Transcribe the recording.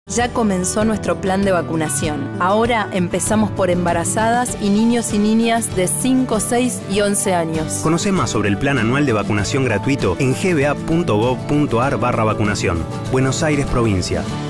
Ya comenzó nuestro plan de vacunación. Ahora empezamos por embarazadas y niños y niñas de 5, 6 y 11 años. Conoce más sobre el plan anual de vacunación gratuito en gba.gov.ar/vacunación. Buenos Aires, provincia.